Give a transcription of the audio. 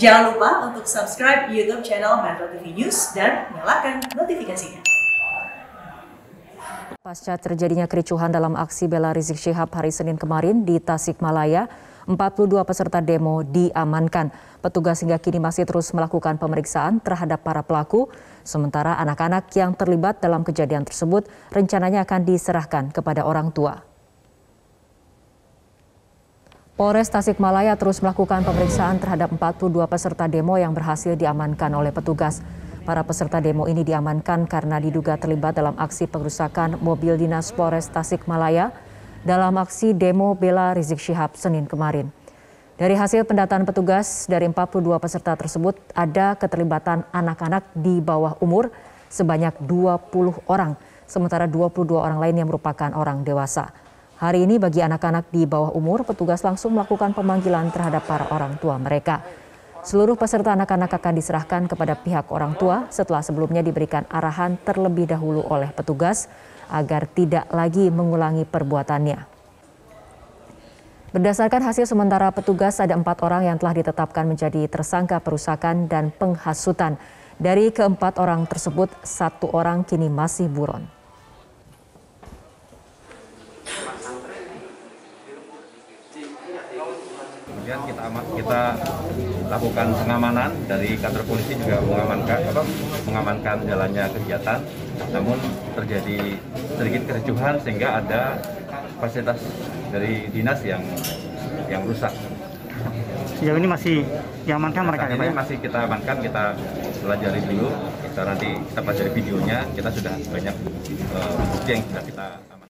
Jangan lupa untuk subscribe YouTube channel Metro TV News dan nyalakan notifikasinya. Pasca terjadinya kericuhan dalam aksi bela Rizik Syihab hari Senin kemarin di Tasikmalaya, 42 peserta demo diamankan. Petugas hingga kini masih terus melakukan pemeriksaan terhadap para pelaku, sementara anak-anak yang terlibat dalam kejadian tersebut rencananya akan diserahkan kepada orang tua. Polres Tasikmalaya terus melakukan pemeriksaan terhadap 42 peserta demo yang berhasil diamankan oleh petugas. Para peserta demo ini diamankan karena diduga terlibat dalam aksi pengerusakan mobil dinas Polres Tasikmalaya dalam aksi demo bela Rizik Syihab Senin kemarin. Dari hasil pendataan petugas, dari 42 peserta tersebut ada keterlibatan anak-anak di bawah umur sebanyak 20 orang, sementara 22 orang lain yang merupakan orang dewasa. Hari ini bagi anak-anak di bawah umur, petugas langsung melakukan pemanggilan terhadap para orang tua mereka. Seluruh peserta anak-anak akan diserahkan kepada pihak orang tua setelah sebelumnya diberikan arahan terlebih dahulu oleh petugas agar tidak lagi mengulangi perbuatannya. Berdasarkan hasil sementara petugas, ada 4 orang yang telah ditetapkan menjadi tersangka perusakan dan penghasutan. Dari keempat orang tersebut, 1 orang kini masih buron. Kemudian kita lakukan pengamanan dari kantor polisi juga mengamankan jalannya kegiatan, namun terjadi sedikit kericuhan sehingga ada fasilitas dari dinas yang rusak. Sejauh ini masih diamankan mereka? Ini masih kita amankan, kita pelajari dulu, nanti kita pelajari videonya, kita sudah banyak bukti yang sudah kita